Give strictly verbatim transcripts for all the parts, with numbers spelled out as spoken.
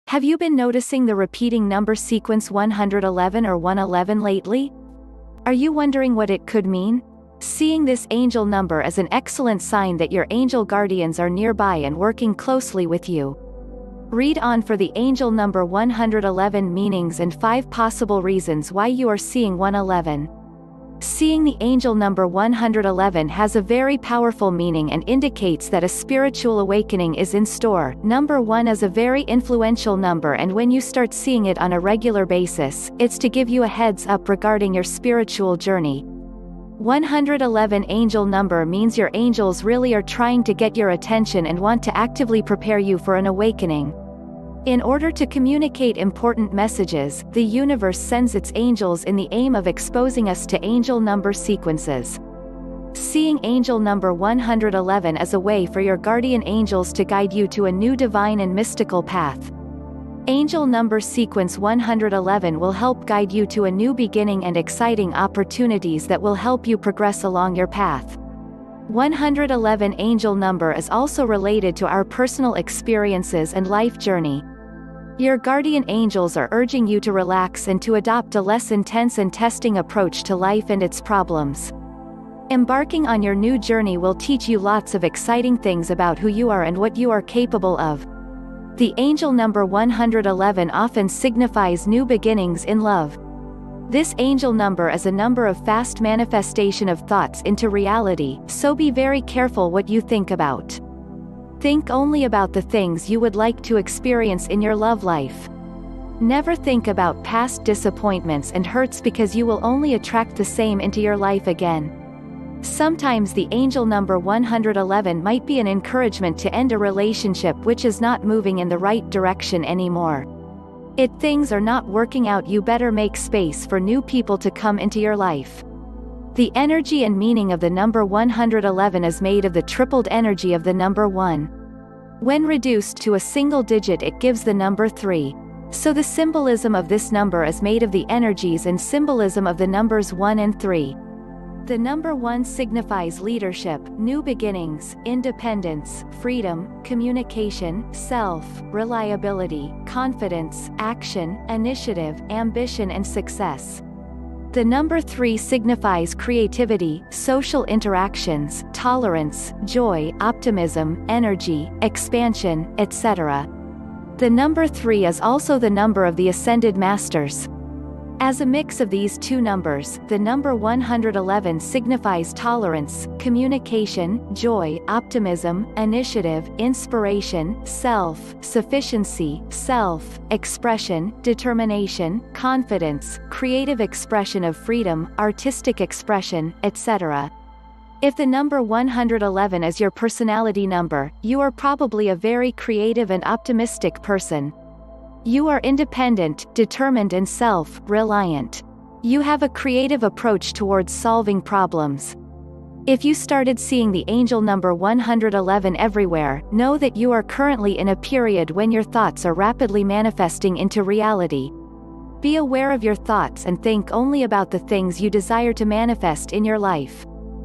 Have you been noticing the repeating number sequence one hundred eleven or one eleven lately? Are you wondering what it could mean? Seeing this angel number is an excellent sign that your angel guardians are nearby and working closely with you. Read on for the angel number one hundred eleven meanings and five possible reasons why you are seeing one eleven. Seeing the angel number one hundred eleven has a very powerful meaning and indicates that a spiritual awakening is in store. Number one is a very influential number, and when you start seeing it on a regular basis, it's to give you a heads up regarding your spiritual journey. one hundred eleven angel number means your angels really are trying to get your attention and want to actively prepare you for an awakening. In order to communicate important messages, the universe sends its angels in the aim of exposing us to angel number sequences. Seeing angel number one hundred eleven is a way for your guardian angels to guide you to a new divine and mystical path. Angel number sequence one hundred eleven will help guide you to a new beginning and exciting opportunities that will help you progress along your path. one hundred eleven angel number is also related to our personal experiences and life journey. Your guardian angels are urging you to relax and to adopt a less intense and testing approach to life and its problems. Embarking on your new journey will teach you lots of exciting things about who you are and what you are capable of. The angel number one hundred eleven often signifies new beginnings in love. This angel number is a number of fast manifestation of thoughts into reality, so be very careful what you think about. Think only about the things you would like to experience in your love life. Never think about past disappointments and hurts, because you will only attract the same into your life again. Sometimes the angel number one hundred eleven might be an encouragement to end a relationship which is not moving in the right direction anymore. If things are not working out, you better make space for new people to come into your life. The energy and meaning of the number one hundred eleven is made of the tripled energy of the number one. When reduced to a single digit, it gives the number three. So the symbolism of this number is made of the energies and symbolism of the numbers one and three. The number one signifies leadership, new beginnings, independence, freedom, communication, self, reliability, confidence, action, initiative, ambition and success. The number three signifies creativity, social interactions, tolerance, joy, optimism, energy, expansion, et cetera. The number three is also the number of the Ascended Masters. As a mix of these two numbers, the number one hundred eleven signifies tolerance, communication, joy, optimism, initiative, inspiration, self-sufficiency, self-expression, determination, confidence, creative expression of freedom, artistic expression, et cetera. If the number one hundred eleven is your personality number, you are probably a very creative and optimistic person. You are independent, determined and self-reliant. You have a creative approach towards solving problems. If you started seeing the angel number one hundred eleven everywhere, know that you are currently in a period when your thoughts are rapidly manifesting into reality. Be aware of your thoughts and think only about the things you desire to manifest in your life.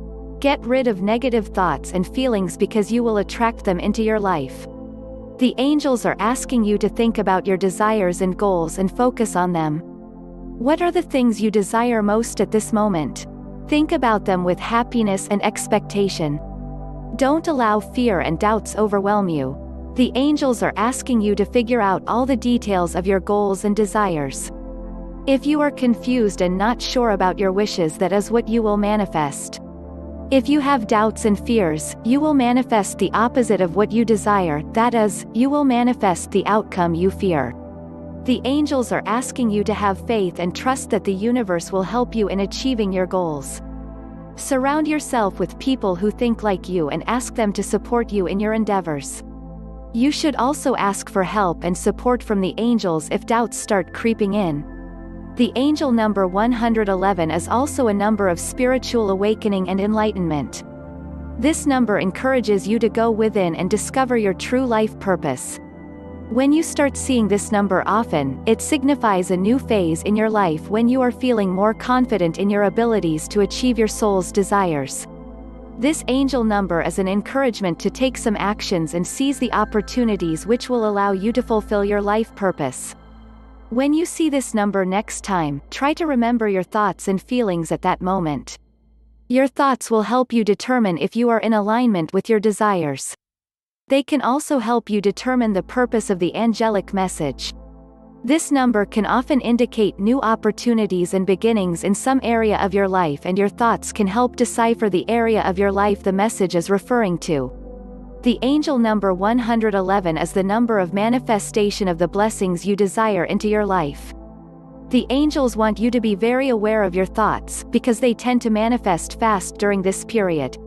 Get rid of negative thoughts and feelings, because you will attract them into your life. The angels are asking you to think about your desires and goals and focus on them. What are the things you desire most at this moment? Think about them with happiness and expectation. Don't allow fear and doubts overwhelm you. The angels are asking you to figure out all the details of your goals and desires. If you are confused and not sure about your wishes, that is what you will manifest. If you have doubts and fears, you will manifest the opposite of what you desire, that is, you will manifest the outcome you fear. The angels are asking you to have faith and trust that the universe will help you in achieving your goals. Surround yourself with people who think like you and ask them to support you in your endeavors. You should also ask for help and support from the angels if doubts start creeping in. The angel number one hundred eleven is also a number of spiritual awakening and enlightenment. This number encourages you to go within and discover your true life purpose. When you start seeing this number often, it signifies a new phase in your life when you are feeling more confident in your abilities to achieve your soul's desires. This angel number is an encouragement to take some actions and seize the opportunities which will allow you to fulfill your life purpose. When you see this number next time, try to remember your thoughts and feelings at that moment. Your thoughts will help you determine if you are in alignment with your desires. They can also help you determine the purpose of the angelic message. This number can often indicate new opportunities and beginnings in some area of your life, and your thoughts can help decipher the area of your life the message is referring to. The angel number one hundred eleven is the number of manifestation of the blessings you desire into your life. The angels want you to be very aware of your thoughts, because they tend to manifest fast during this period.